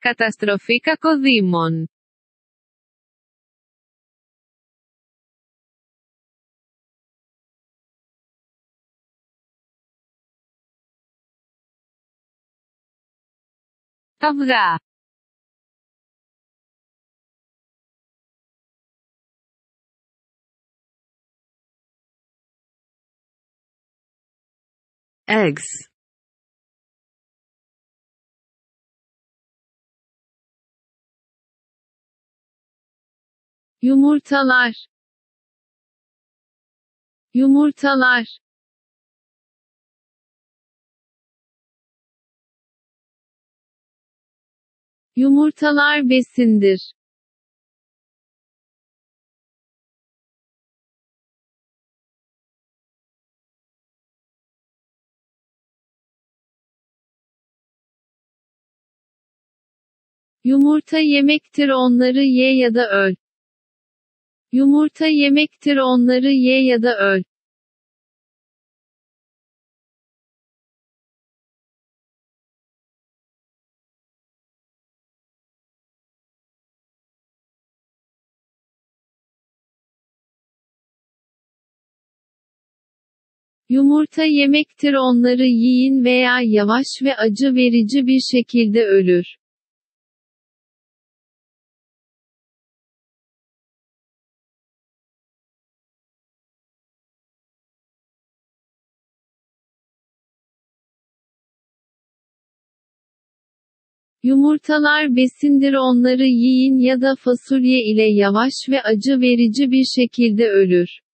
Καταστροφή κακοδήμων. Αυγά. Eggs. Yumurtalar. Yumurtalar. Yumurtalar besindir. Yumurta yemektir, onları ye ya da öl. Yumurta yemektir, onları ye ya da öl. Yumurta yemektir, onları yiyin veya yavaş ve acı verici bir şekilde ölür. Yumurtalar besindir, onları yiyin ya da fasulye ile yavaş ve acı verici bir şekilde ölür.